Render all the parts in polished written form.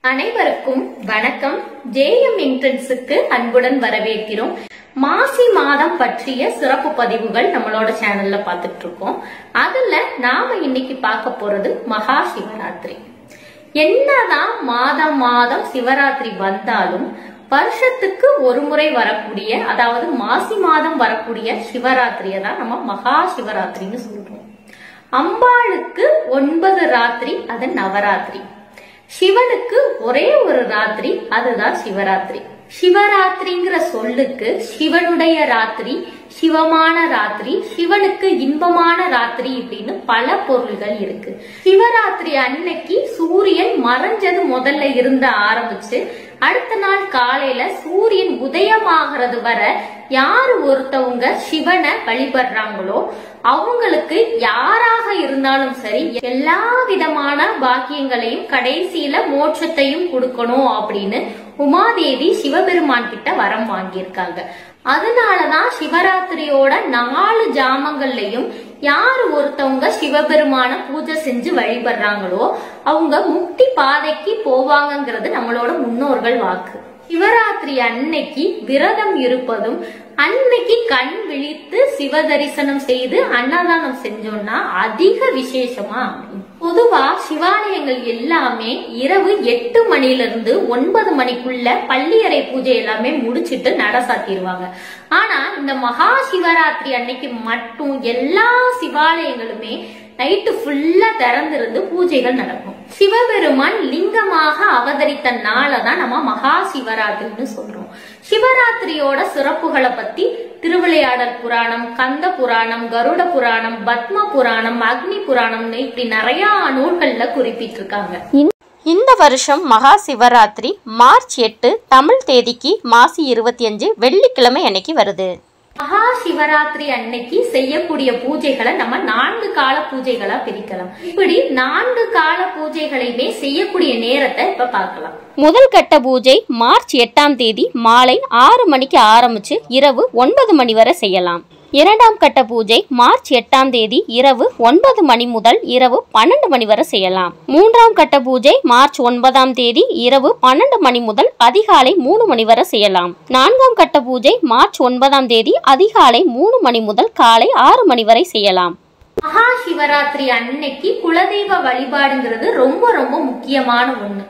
அனைவருக்கும் வணக்கம். ஜேஎம் என்ட்ரன்ஸுக்கு அன்புடன் வரவேற்கிறோம். மாசி மாதம் பற்றிய சிறப்பு பதிவுகள் நம்மளோட சேனல்ல பார்த்துட்டு இருக்கோம். அதுல நாம இன்னைக்கு பார்க்க போறது மகா சிவராத்திரி. என்னதான் மாதம் மாதம் சிவராத்திரி வந்தாலும் வருஷத்துக்கு ஒரு முறை வரக்கூடிய, அதாவது மாசி மாதம் வரக்கூடிய சிவராத்திரியை தான் நம்ம மகா சிவராத்திரின்னு சொல்றோம். அம்பாளுக்கு 9 ராத்திரி, அது நவராத்திரி. சிவனுக்கு ஒரே ஒரு ராத்திரி, அதுதான் சிவராத்திரி. சிவராத்திரிங்கிற சொல்லுக்கு சிவனுடைய ராத்திரி, சிவமான ராத்திரி, சிவனுக்கு இன்பமான ராத்திரி இப்படின்னு பல பொருள்கள் இருக்கு. சிவராத்திரி அன்னைக்கு சூரியன் மறைஞ்சது முதல்ல இருந்து ஆரம்பிச்சு அடுத்த நாள் காலையில சூரியன் உதயமாகிறது வர யாரு ஒருத்தவங்க சிவனை வழிபடுறாங்களோ அவங்களுக்கு யாராக இருந்தாலும் சரி எல்லா விதமான பாக்கியங்களையும் கடைசியில மோட்சத்தையும் கொடுக்கணும் அப்படின்னு உமாதேவி சிவபெருமான் கிட்ட வரம் வாங்கியிருக்காங்க. அதனாலதான் சிவராத்திரியோட 4 ஜாமங்கள்லயும் யாரு ஒருத்தவங்க சிவபெருமான பூஜை செஞ்சு வழிபடுறாங்களோ அவங்க முக்தி பாதைக்கு போவாங்கிறது நம்மளோட முன்னோர்கள் வாக்கு. சிவராத்திரி அன்னைக்கு விரதம் இருப்பதும், அன்னைக்கு கண் விழித்து சிவ தரிசனம் செய்து அன்னதானம் செஞ்சோம்னா அதிக விசேஷமா. பொதுவா சிவாலயங்கள் எல்லாமே இரவு 8 மணிலிருந்து 9 மணிக்குள்ள பள்ளியறை பூஜை எல்லாமே முடிச்சிட்டு நட சாத்திடுவாங்க. ஆனா இந்த மகா சிவராத்திரி அன்னைக்கு மட்டும் எல்லா சிவாலயங்களுமே நைட்டு ஃபுல்லா திறந்திருந்து பூஜைகள் நடக்கும். சிவபெருமான் லிங்கமாக அவதரித்த நாளதான் நம்ம மகா சிவராத்திரின்னு சொல்றோம். சிவராத்திரியோட சிறப்புகளை பத்தி திருவிளையாடல் புராணம், கந்த புராணம், கருட புராணம், பத்ம புராணம், அக்னி புராணம்னு இப்படி நிறைய நூல்கள்ல குறிப்பிட்டிருக்காங்க. இந்த வருஷம் மகா சிவராத்திரி மார்ச் 8 தமிழ் தேதிக்கு மாசி 25 வெள்ளிக்கிழமை அன்னைக்கு வருது. மகா சிவராத்திரி அன்னைக்கு செய்யக்கூடிய பூஜைகளை நம்ம 4 கால பூஜைகளா பிரிக்கலாம். இப்படி 4 கால பூஜைகளையுமே செய்யக்கூடிய நேரத்தை இப்ப பார்க்கலாம். முதல் கட்ட பூஜை மார்ச் 8ஆம் தேதி மாலை 6 மணிக்கு ஆரம்பிச்சு இரவு 9 மணி வரை செய்யலாம். இரண்டாம் கட்ட பூஜை மார்ச் 8ஆம் தேதி இரவு 9 மணி முதல் இரவு 12 மணி வரை செய்யலாம். மூன்றாம் கட்ட பூஜை மார்ச் 9ஆம் தேதி இரவு 12 மணி முதல் அதிகாலை 3 மணி வரை செய்யலாம். நான்காம் கட்ட பூஜை மார்ச் 9ஆம் தேதி அதிகாலை 3 மணி முதல் காலை 6 மணி வரை செய்யலாம். மகா சிவராத்திரி அன்னைக்கு குலதெய்வ வழிபாடுங்கிறது ரொம்ப ரொம்ப முக்கியமான ஒண்ணு.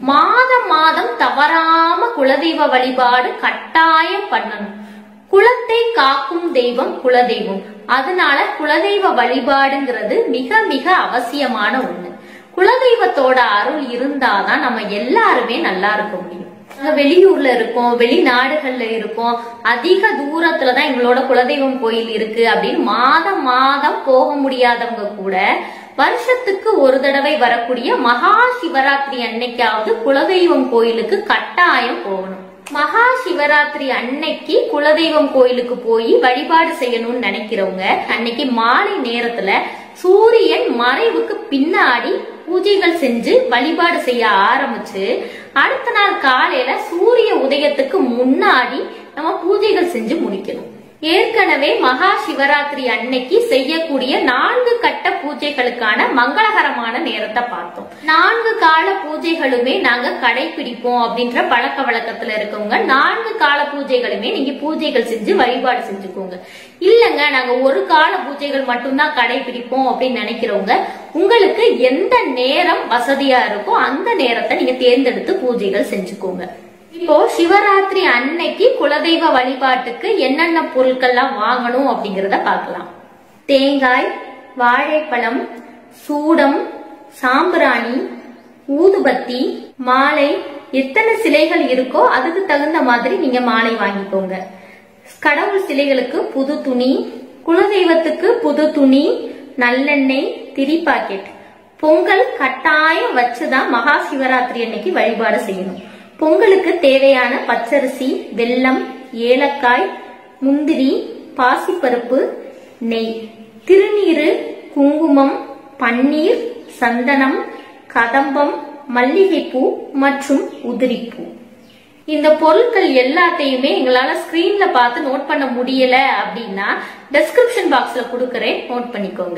மாதம் மாதம் தவறாம குலதெய்வ வழிபாடு கட்டாயம் பண்ணணும். குலத்தை காக்கும் தெய்வம் குலதெய்வம். அதனால குலதெய்வ வழிபாடுங்கிறது மிக மிக அவசியமான ஒண்ணு. குலதெய்வத்தோட அருள் இருந்தாதான் நம்ம எல்லாருமே நல்லா இருக்க முடியும். வெளியூர்ல இருக்கோம், வெளிநாடுகள்ல இருக்கோம், அதிக தூரத்துலதான் எங்களோட குலதெய்வம் கோயில் இருக்கு அப்படின்னு மாதம் மாதம் போக முடியாதவங்க கூட வருஷத்துக்கு ஒரு தடவை வரக்கூடிய மகா சிவராத்திரி அன்னைக்காவது குலதெய்வம் கோயிலுக்கு கட்டாயம் போகணும். மகா சிவராத்திரி அன்னைக்கு குலதெய்வம் கோயிலுக்கு போய் வழிபாடு செய்யணும்னு நினைக்கிறவங்க அன்னைக்கு மாலை நேரத்துல சூரியன் மறைவுக்கு பின்னாடி பூஜைகள் செஞ்சு வழிபாடு செய்ய ஆரம்பிச்சு அடுத்த நாள் காலையில சூரிய உதயத்துக்கு முன்னாடி நம்ம பூஜைகள் செஞ்சு முடிக்கணும். ஏற்கனவே மகா சிவராத்திரி அன்னைக்கு செய்யக்கூடிய 4 கட்ட பூஜைகளுக்கான மங்களகரமான நேரத்தை பார்த்தோம். 4 கால பூஜைகளுமே நாங்க கடைபிடிப்போம் அப்படின்ற பழக்க வழக்கத்துல இருக்கவங்க 4 கால பூஜைகளுமே நீங்க பூஜைகள் செஞ்சு வழிபாடு செஞ்சுக்கோங்க. இல்லங்க நாங்க ஒரு கால பூஜைகள் மட்டும்தான் கடைபிடிப்போம் அப்படின்னு நினைக்கிறவங்க உங்களுக்கு எந்த நேரம் வசதியா இருக்கோ அந்த நேரத்தை நீங்க தேர்ந்தெடுத்து பூஜைகள் செஞ்சுக்கோங்க. இப்போ சிவராத்திரி அன்னைக்கு குலதெய்வ வழிபாட்டுக்கு என்னென்ன பொருட்கள்லாம் வாங்கணும் அப்படிங்கறத பார்க்கலாம். தேங்காய், வாழைப்பழம், சூடம், சாம்பிராணி, ஊதுபத்தி, மாலை, எத்தனை சிலைகள் இருக்கோ அதுக்கு தகுந்த மாதிரி நீங்க மாலை வாங்கிக்கோங்க. கடவுள் சிலைகளுக்கு புது துணி, குலதெய்வத்துக்கு புது துணி, நல்லெண்ணெய், திரி பாக்கெட். பொங்கல் கட்டாயம் வச்சுதான் மகா சிவராத்திரி அன்னைக்கு வழிபாடு செய்யணும். பொங்கலுக்கு தேவையான பச்சரிசி, வெல்லம், ஏலக்காய், முந்திரி, பாசிப்பருப்பு, நெய், திருநீரு, குங்குமம், பன்னீர், சந்தனம், கதம்பம், மல்லிகைப்பூ மற்றும் உதிரிப்பூ. இந்த பொருட்கள் எல்லாத்தையுமே எங்களால ஸ்கிரீன்ல பார்த்து நோட் பண்ண முடியல அப்படின்னா டெஸ்கிரிப்ஷன் பாக்ஸ்ல கொடுக்கறேன், நோட் பண்ணிக்கோங்க.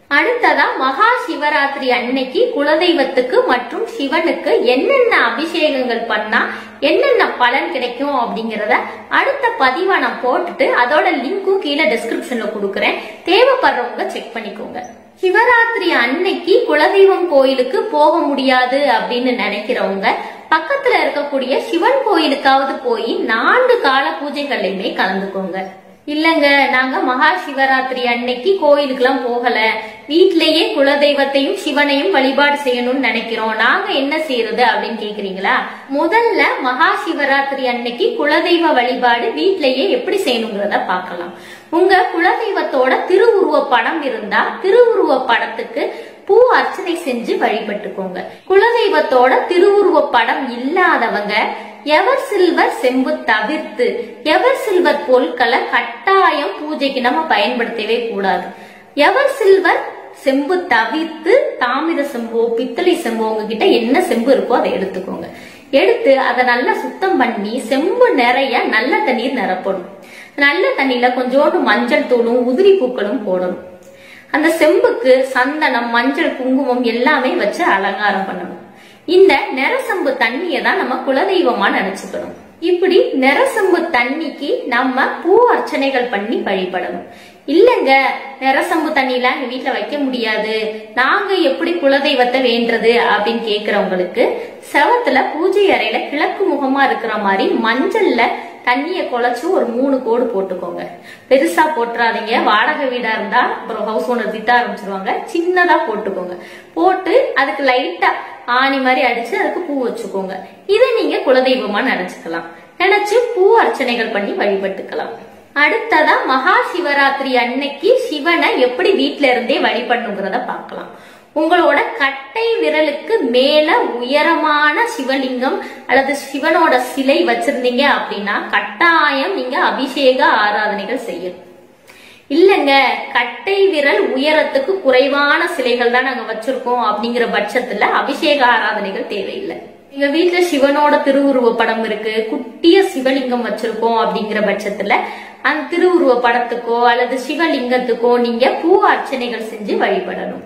அடுத்ததா மகா சிவராத்திரி அன்னைக்கு குலதெய்வத்துக்கு மற்றும் சிவனுக்கு என்னென்ன அபிஷேகங்கள் பண்ணா என்னென்ன பலன் கிடைக்கும் அப்படிங்கறத அடுத்த பதிவா நான் போட்டுட்டு அதோட லிங்க்கும் கீழே டிஸ்கிரிப்ஷன்ல கொடுக்கறேன். தேவைப்படுறவங்க செக் பண்ணிக்கோங்க. சிவராத்திரி அன்னைக்கு குலதெய்வம் கோயிலுக்கு போக முடியாது அப்படின்னு நினைக்கிறவங்க பக்கத்துல இருக்கக்கூடிய சிவன் கோயிலுக்காவது போய் 4 கால பூஜைகள்லயுமே கலந்துக்கோங்க. இல்லங்க நாங்க மகா சிவராத்திரி அன்னைக்கு கோயிலுக்கு எல்லாம் போகல, வீட்லயே குலதெய்வத்தையும் சிவனையும் வழிபாடு செய்யணும்னு நினைக்கிறோம், நாங்க என்ன செய்யறது அப்படின்னு கேக்குறீங்களா? முதல்ல மகா சிவராத்திரி அன்னைக்கு குலதெய்வ வழிபாடு வீட்லயே எப்படி செய்யணுங்கிறத பார்க்கலாம். உங்க குலதெய்வத்தோட திருவுருவ படம் இருந்தா திருவுருவ படத்துக்கு பூ அர்ச்சனை செஞ்சு வழிபட்டுக்கோங்க. குலதெய்வத்தோட திருவுருவ படம் இல்லாதவங்க எவர் சில்வர் செம்பு தவிர்த்து எவர் சில்வர் பொருட்களை கட்டாயம் பூஜைக்கு நம்ம பயன்படுத்தவே கூடாது. எவர் சில்வர் செம்பு தவிர்த்து தாமிர செம்போ பித்தளை செம்போ உங்ககிட்ட என்ன செம்பு இருக்கோ அதை எடுத்துக்கோங்க. எடுத்து அதை நல்லா சுத்தம் பண்ணி செம்பு நிறைய நல்ல தண்ணீர் நிரப்பணும். நல்ல தண்ணியில கொஞ்சோண்டு மஞ்சள் தூளும் உதிரி பூக்களும் போடணும். அந்த செம்புக்கு சந்தனம் மஞ்சள் குங்குமம் எல்லாமே வச்சு அலங்காரம் பண்ணணும். இந்த நெரசம்பு தண்ணியை தான் நம்ம குலதெய்வமா நினைச்சுக்கணும். இப்படி நெரசம்பு தண்ணிக்கு நம்ம பூ அர்ச்சனைகள் பண்ணி வழிபடணும். இல்லங்க நெரசம்பு தண்ணிலாம் எங்க வீட்டுல வைக்க முடியாது, நாங்க எப்படி குலதெய்வத்தை வேண்டது அப்படின்னு கேக்குறவங்களுக்கு செவத்துல பூஜை அறையில கிழக்கு முகமா இருக்கிற மாதிரி மஞ்சள்ல தண்ணிய குழைச்சு ஒரு 3 கோடு போட்டுக்கோங்க. பெருசா போட்டுறாதீங்க, வாடகை வீடா இருந்தா அப்புறம் ஹவுஸ் ஓனர் திட்ட ஆரம்பிச்சிருவாங்க. சின்னதா போட்டுக்கோங்க. போட்டு அதுக்கு லைட்டா ஆணி மாதிரி அடிச்சு அதுக்கு பூ வச்சுக்கோங்க. இதை நீங்க குலதெய்வமா நினைச்சுக்கலாம். நினைச்சு பூ அர்ச்சனைகள் பண்ணி வழிபட்டுக்கலாம். அடுத்ததா மகா சிவராத்திரி அன்னைக்கு சிவனை எப்படி வீட்டுல இருந்தே வழிபடணுங்கிறத பார்க்கலாம். உங்களோட கட்டை விரலுக்கு மேல உயரமான சிவலிங்கம் அல்லது சிவனோட சிலை வச்சிருந்தீங்க அப்படின்னா கட்டாயம் நீங்க அபிஷேக ஆராதனைகள் செய்யணும். இல்லங்க கட்டை விரல் உயரத்துக்கு குறைவான சிலைகள் தான் நாங்க வச்சிருக்கோம் அப்படிங்கிற பட்சத்துல அபிஷேக ஆராதனைகள் தேவையில்லை. எங்க வீட்டுல சிவனோட திருவுருவ படம் இருக்கு, குட்டிய சிவலிங்கம் வச்சிருக்கோம் அப்படிங்கிற பட்சத்துல அந்த திருவுருவ படத்துக்கோ அல்லது சிவலிங்கத்துக்கோ நீங்க பூ அர்ச்சனைகள் செஞ்சு வழிபடணும்.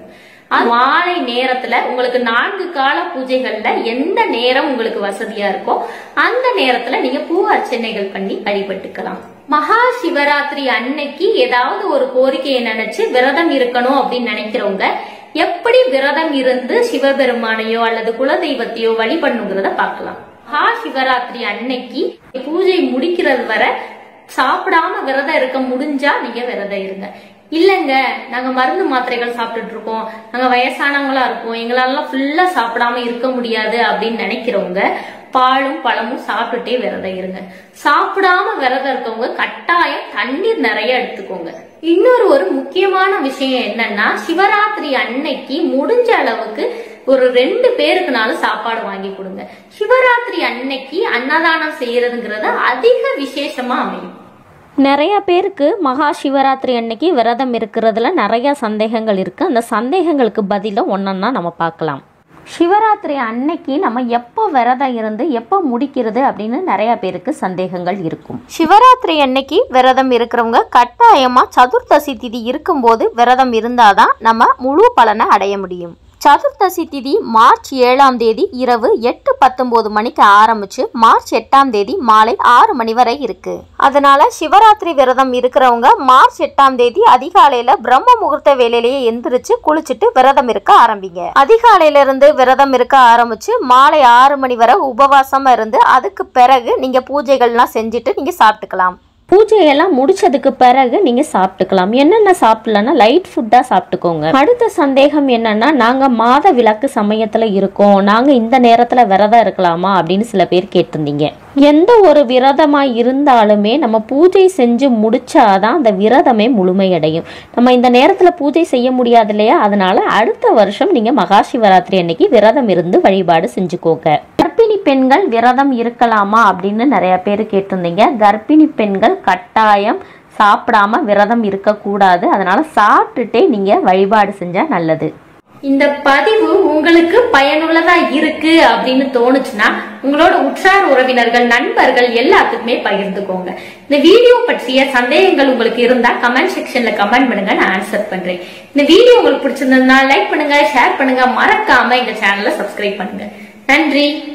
மாலை நேரத்துல உங்களுக்கு 4 கால பூஜைகள்ல எந்த நேரம் உங்களுக்கு வசதியா இருக்கோ அந்த நேரத்துல நீங்க பூ அர்ச்சனைகள் பண்ணி வழிபட்டுக்கலாம். மகா சிவராத்திரி அன்னைக்கு ஏதாவது ஒரு கோரிக்கையை நினைச்சு விரதம் இருக்கணும் அப்படின்னு நினைக்கிறவங்க எப்படி விரதம் இருந்து சிவபெருமானையோ அல்லது குலதெய்வத்தையோ வழிபடணுங்கிறத பார்க்கலாம். மகா சிவராத்திரி அன்னைக்கு பூஜை முடிக்கிறது வரை சாப்பிடாம விரதம் இருக்க முடிஞ்சா நீங்க விரதம் இருங்க. இல்லங்க நாங்க மருந்து மாத்திரைகள் சாப்பிட்டுட்டு இருக்கோம், நாங்க வயசானவங்களா இருக்கோம், எங்களால ஃபுல்லா சாப்பிடாம இருக்க முடியாது அப்படின்னு நினைக்கிறவங்க பாலும் பழமும் சாப்பிட்டுட்டே விரதம் இருங்க. சாப்பிடாம விரதம் இருக்கவங்க கட்டாயம் தண்ணீர் நிறைய எடுத்துக்கோங்க. இன்னொரு முக்கியமான விஷயம் என்னன்னா சிவராத்திரி அன்னைக்கு முடிஞ்ச அளவுக்கு ஒரு 2 பேருக்குனாலும் சாப்பாடு வாங்கி கொடுங்க. சிவராத்திரி அன்னைக்கு அன்னதானம் செய்யறதுங்கிறது அதிக விசேஷமா அமையும். நிறைய பேருக்கு மகா சிவராத்திரி அன்னைக்கு விரதம் இருக்கிறதுல நிறைய சந்தேகங்கள் இருக்குது. அந்த சந்தேகங்களுக்கு பதிலாக ஒன்றொன்னா நம்ம பார்க்கலாம். சிவராத்திரி அன்னைக்கு நம்ம எப்போ விரதம் இருந்து எப்போ முடிக்கிறது அப்படின்னு நிறைய பேருக்கு சந்தேகங்கள் இருக்கும். சிவராத்திரி அன்னைக்கு விரதம் இருக்கிறவங்க கட்டாயமாக சதுர்தசி திதி இருக்கும்போது விரதம் இருந்தாதான் நம்ம முழு பலனை அடைய முடியும். சதுர்தசி திதி மார்ச் 7ஆம் தேதி இரவு 8:19 மணிக்கு ஆரம்பிச்சு மார்ச் 8ஆம் தேதி மாலை 6 மணி வரை இருக்கு. அதனால சிவராத்திரி விரதம் இருக்கிறவங்க மார்ச் 8ஆம் தேதி அதிகாலையில பிரம்ம முகூர்த்த வேலையிலேயே எந்திரிச்சு குளிச்சுட்டு விரதம் இருக்க ஆரம்பிங்க. அதிகாலையில இருந்து விரதம் இருக்க ஆரம்பிச்சு மாலை 6 மணி வரை உபவாசமா இருந்து அதுக்கு பிறகு நீங்க பூஜைகள்லாம் செஞ்சுட்டு நீங்க சாப்பிட்டுக்கலாம். பூஜையெல்லாம் முடிச்சதுக்கு பிறகு நீங்க சாப்பிட்டுக்கலாம். என்னென்ன சாப்பிடலன்னா லைட் ஃபுட்டா சாப்பிட்டுக்கோங்க. அடுத்த சந்தேகம் என்னன்னா நாங்க மாத விளக்கு சமயத்துல இருக்கோம், நாங்க இந்த நேரத்துல விரதம் இருக்கலாமா அப்படின்னு சில பேர் கேட்டிருந்தீங்க. எந்த ஒரு விரதமா இருந்தாலுமே நம்ம பூஜை செஞ்சு முடிச்சாதான் அந்த விரதமே முழுமையடையும். நம்ம இந்த நேரத்துல பூஜை செய்ய முடியாது இல்லையா, அதனால அடுத்த வருஷம் நீங்க மகா சிவராத்திரி அன்னைக்கு விரதம் இருந்து வழிபாடு செஞ்சுக்கோங்க. கர்ப்பிணி பெண்கள் விரதம் இருக்கலாமா அப்படின்னு நிறைய பேர் கேட்டிருந்தீங்க. கர்ப்பிணி பெண்கள் கட்டாயம் சாப்பிடாம விரதம் இருக்கக்கூடாது. அதனால சாப்பிட்டுட்டே நீங்க வழிபாடு செஞ்சா நல்லது. இந்த பதிவு உங்களுக்கு பயனுள்ளதா இருக்கு அப்படின்னு தோணுச்சுன்னா உங்களோட உற்றார் உறவினர்கள் நண்பர்கள் எல்லாத்துக்குமே பகிர்ந்துக்கோங்க. இந்த வீடியோ பற்றிய சந்தேகங்கள் உங்களுக்கு இருந்தா கமெண்ட் செக்ஷன்ல கமெண்ட் பண்ணுங்க, நான் ஆன்சர் பண்றேன். இந்த வீடியோ உங்களுக்கு பிடிச்சிருந்ததுன்னா லைக் பண்ணுங்க, ஷேர் பண்ணுங்க, மறக்காம இந்த சேனலை சப்ஸ்கிரைப் பண்ணுங்க. நன்றி.